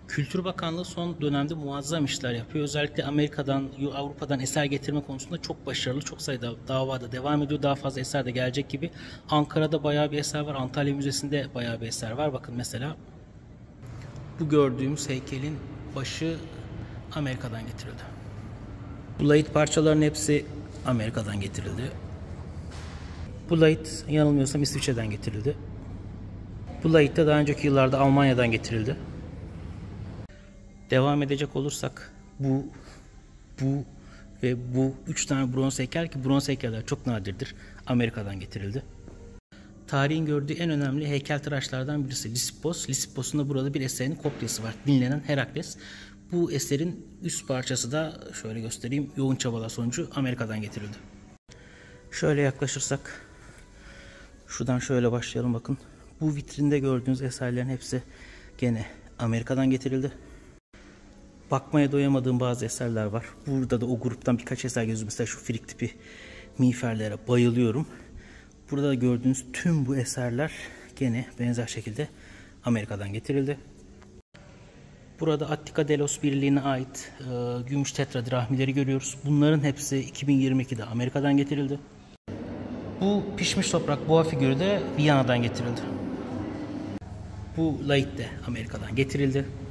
Kültür Bakanlığı son dönemde muazzam işler yapıyor. Özellikle Amerika'dan, Avrupa'dan eser getirme konusunda çok başarılı. Çok sayıda davada devam ediyor. Daha fazla eser de gelecek gibi. Ankara'da bayağı bir eser var. Antalya Müzesi'nde bayağı bir eser var. Bakın mesela bu gördüğümüz heykelin başı Amerika'dan getirildi. Bu lahit parçalarının hepsi Amerika'dan getirildi. Bu lahit yanılmıyorsam İsviçre'den getirildi. Bu lahit de daha önceki yıllarda Almanya'dan getirildi. Devam edecek olursak bu ve bu 3 tane bronz heykel, ki bronz heykeller çok nadirdir, Amerika'dan getirildi. Tarihin gördüğü en önemli heykeltıraşlardan birisi Lisippos. Lisippos'un da burada bir eserinin kopyası var. Dinlenen Herakles. Bu eserin üst parçası da şöyle göstereyim, yoğun çabalar sonucu Amerika'dan getirildi. Şöyle yaklaşırsak, şuradan şöyle başlayalım bakın. Bu vitrinde gördüğünüz eserlerin hepsi gene Amerika'dan getirildi. Bakmaya doyamadığım bazı eserler var. Burada da o gruptan birkaç eser gözüküyor. Mesela şu filik tipi miğferlere bayılıyorum. Burada da gördüğünüz tüm bu eserler gene benzer şekilde Amerika'dan getirildi. Burada Attika Delos Birliği'ne ait gümüş tetradrahmileri görüyoruz. Bunların hepsi 2022'de Amerika'dan getirildi. Bu pişmiş toprak boğa figürü de Viyana'dan getirildi. Bu lahit de Amerika'dan getirildi.